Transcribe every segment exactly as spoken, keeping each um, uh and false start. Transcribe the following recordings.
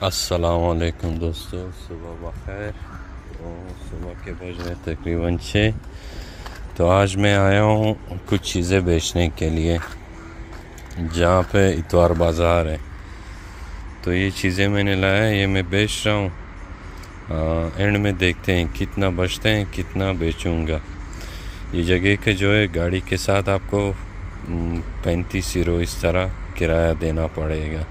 अस्सलाम वालेकुम दोस्तों, सुबह बखैर। तो सुबह के बज रहे तकरीबन छः। तो आज मैं आया हूँ कुछ चीज़ें बेचने के लिए जहाँ पे इतवार बाज़ार है। तो ये चीज़ें मैंने लाया है, ये मैं बेच रहा हूँ। एंड में देखते हैं कितना बचते हैं, कितना बेचूँगा। ये जगह के जो है गाड़ी के साथ आपको पैंतीस यूरो इस तरह किराया देना पड़ेगा।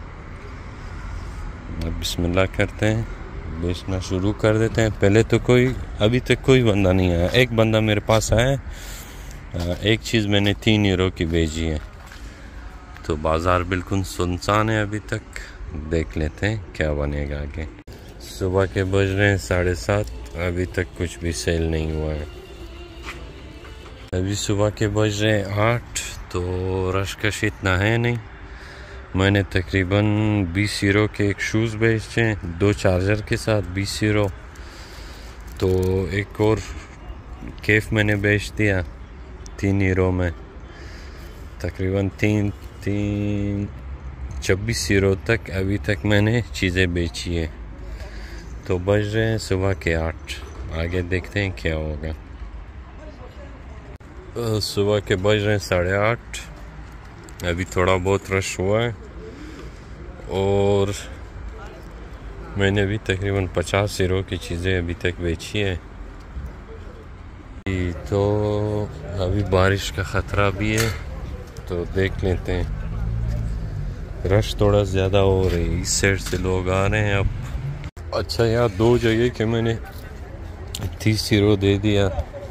अब बिस्मिल्लाह करते हैं, बेचना शुरू कर देते हैं। पहले तो कोई अभी तक कोई बंदा नहीं आया। एक बंदा मेरे पास आया, एक चीज़ मैंने तीन यूरो की बेची है। तो बाज़ार बिल्कुल सुनसान है अभी तक। देख लेते हैं क्या बनेगा आगे। सुबह के बज रहे हैं साढ़े सात, अभी तक कुछ भी सेल नहीं हुआ है। अभी सुबह के बज रहे हैं आठ, तो रश कश इतना है नहीं। मैंने तकरीबन बीस यूरो के एक शूज़ बेचे हैं, दो चार्जर के साथ बीस यूरो। तो एक और केफ मैंने बेच दिया तीन यूरो में, तकरीबन तीन तीन छब्बीस यूरो तक अभी तक मैंने चीज़ें बेची है। तो बज रहे हैं सुबह के आठ, आगे देखते हैं क्या होगा। सुबह के बज रहे हैं साढ़े आठ, अभी थोड़ा बहुत रश हुआ है और मैंने भी तकरीबन पचास यूरो की चीज़ें अभी तक बेची है। तो अभी बारिश का ख़तरा भी है, तो देख लेते हैं। रश थोड़ा ज़्यादा हो रही है, इस साइड से लोग आ रहे हैं अब। अच्छा यार, दो जगह के मैंने तीस यूरो दे दिया।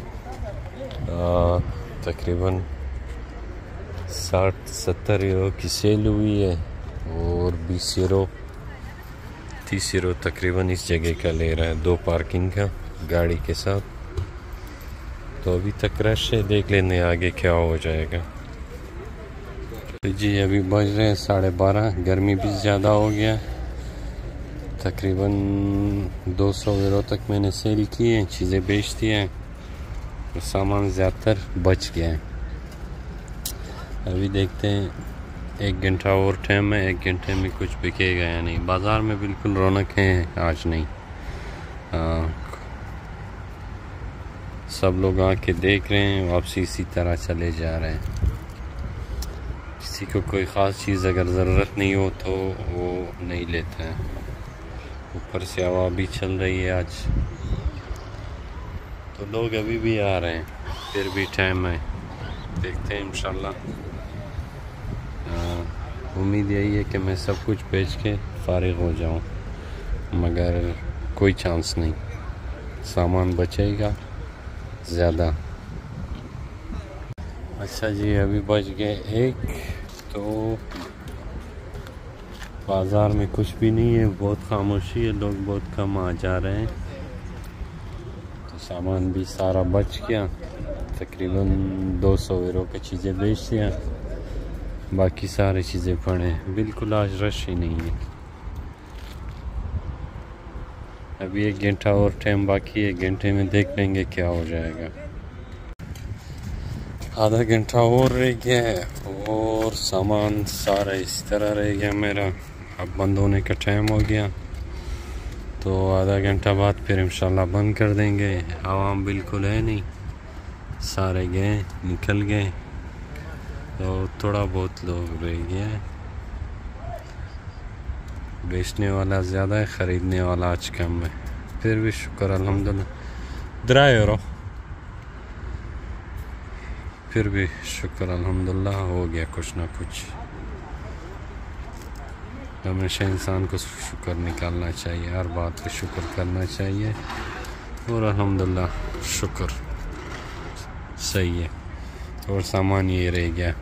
तकरीबन साठ सत्तर यूरो की सेल हुई है और बीस यूरो तीस यूरो तकरीबन इस जगह का ले रहा है, दो पार्किंग का गाड़ी के साथ। तो अभी तक रश है, देख लेने आगे क्या हो जाएगा। तो जी अभी बज रहे हैं साढ़े बारह, गर्मी भी ज़्यादा हो गया। तकरीबन दो सौ यूरो तक मैंने सेल की है, चीज़ें बेच दी हैं, तो सामान ज़्यादातर बच गया है। अभी देखते हैं, एक घंटा और टाइम है, एक घंटे में कुछ बिकेगा या नहीं। बाज़ार में बिल्कुल रौनक है आज नहीं। आ, सब लोग आके देख रहे हैं, वापसी इसी तरह चले जा रहे हैं। किसी को कोई ख़ास चीज़ अगर ज़रूरत नहीं हो तो वो नहीं लेते हैं। ऊपर से हवा भी चल रही है आज, तो लोग अभी भी आ रहे हैं, फिर भी टाइम है, देखते हैं इंशाल्लाह। उम्मीद यही है कि मैं सब कुछ बेच के फारिग हो जाऊं, मगर कोई चांस नहीं, सामान बचेगा ज़्यादा। अच्छा जी, अभी बच गए एक, तो बाज़ार में कुछ भी नहीं है, बहुत खामोशी है, लोग बहुत कम आ जा रहे हैं। तो सामान भी सारा बच गया, तकरीबन दो सौ यूरो की चीज़ें बेच दिया, बाकी सारी चीज़ें पड़े हैं। बिल्कुल आज रश ही नहीं है। अभी एक घंटा और टाइम बाकी है, एक घंटे में देख लेंगे क्या हो जाएगा। आधा घंटा और रह गया है और सामान सारा इस तरह रह गया मेरा। अब बंद होने का टाइम हो गया, तो आधा घंटा बाद फिर इंशाल्लाह बंद कर देंगे। आवाम बिल्कुल है नहीं, सारे गए निकल गए, तो थोड़ा बहुत लोग रह गया है। बेचने वाला ज़्यादा है, ख़रीदने वाला आज कम है। फिर भी शुक्र अल्हम्दुलिल्लाह, द्रा यूरो फिर भी शुक्र अल्हम्दुलिल्लाह हो गया कुछ ना कुछ। हमेशा इंसान को शुक्र निकालना चाहिए, हर बात पे शुक्र करना चाहिए, और अल्हम्दुलिल्लाह शुक्र सही है। और सामान ये रह गया।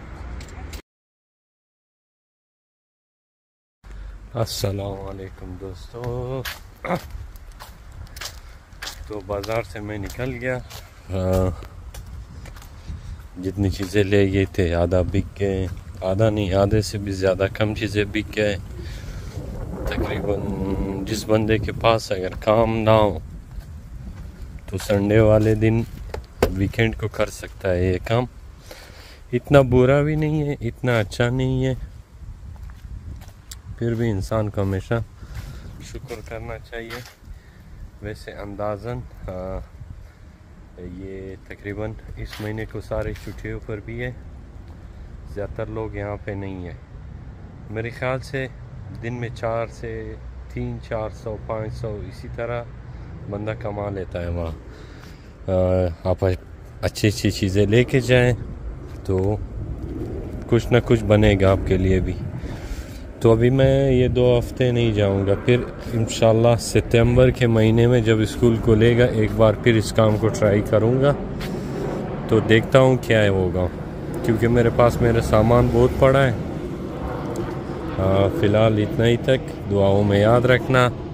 अस्सलाम वालेकुम दोस्तों, तो बाज़ार से मैं निकल गया। आ, जितनी चीज़ें ले गए थे आधा बिक गए, आधा नहीं आधे से भी ज़्यादा कम चीज़ें बिक गए। तकरीबन जिस बंदे के पास अगर काम ना हो तो संडे वाले दिन वीकेंड को कर सकता है ये काम। इतना बुरा भी नहीं है, इतना अच्छा नहीं है, फिर भी इंसान को हमेशा शुक्र करना चाहिए। वैसे अंदाज़न ये तकरीबन इस महीने को सारे छुट्टियों पर भी है, ज़्यादातर लोग यहाँ पे नहीं है। मेरे ख़्याल से दिन में चार से तीन चार सौ पाँच सौ इसी तरह बंदा कमा लेता है वहाँ। आप अच्छी अच्छी चीज़ें लेके जाएं तो कुछ ना कुछ बनेगा आपके लिए भी। तो अभी मैं ये दो हफ्ते नहीं जाऊंगा, फिर इंशाल्लाह सितंबर के महीने में जब स्कूल खुलेगा एक बार फिर इस काम को ट्राई करूंगा। तो देखता हूँ क्या है होगा, क्योंकि मेरे पास मेरा सामान बहुत पड़ा है। फ़िलहाल इतना ही तक, दुआओं में याद रखना।